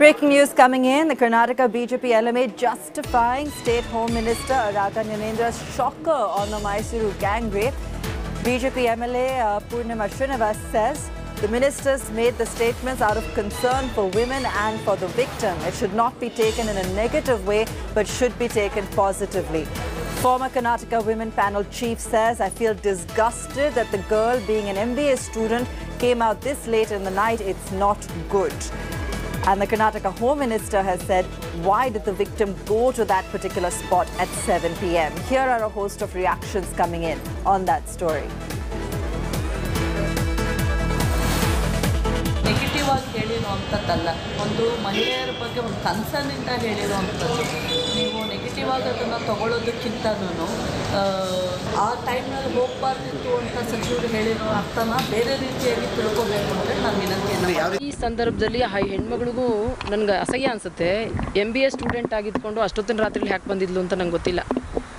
Breaking news coming in. The Karnataka BJP LMA justifying State Home Minister Raka Gyanendra's shocker on the Mysuru gang rape. BJP MLA Purnima Srinivas says the ministers made the statements out of concern for women and for the victim. It should not be taken in a negative way, but should be taken positively. Former Karnataka Women Panel Chief says, I feel disgusted that the girl, being an MBA student, came out this late in the night. It's not good. And the Karnataka Home Minister has said, why did the victim go to that particular spot at 7 p.m? Here are a host of reactions coming in on that story. Negative ಆಗಿ ಹೇಳಿರುವಂಥದ್ದಲ್ಲ, ಒಂದು ಮಹಿಳೆಯರ ಬಗ್ಗೆ ಒಂದು ಕನ್ಸರ್ನಿಂದ ಹೇಳಿರುವಂಥದ್ದು. ನೀವು negative ಆಗಿ ಅದನ್ನು ತಗೊಳ್ಳೋದಕ್ಕಿಂತನೂ ಆ ಟೈಮ್ನಲ್ಲಿ ಹೋಗಬಾರ್ದಿತ್ತು ಅಂತ ಸಚಿವರು ಹೇಳಿರೋ ಅರ್ಥನ ಬೇರೆ ರೀತಿಯಾಗಿ ತಿಳ್ಕೋಬೇಕು ಅಂದರೆ ನಾನು ವಿನಂತಿ. ಈ ಸಂದರ್ಭದಲ್ಲಿ ಆ ಹೆಣ್ಮಗಳಿಗೂ ನನಗೆ ಅಸಹ್ಯ ಅನಿಸುತ್ತೆ. MBA ಸ್ಟೂಡೆಂಟ್ ಆಗಿದ್ಕೊಂಡು ಅಷ್ಟೊತ್ತಿನ ರಾತ್ರಿಲಿ ಯಾಕೆ ಬಂದಿದ್ಲು ಅಂತ ನಂಗೆ ಗೊತ್ತಿಲ್ಲ.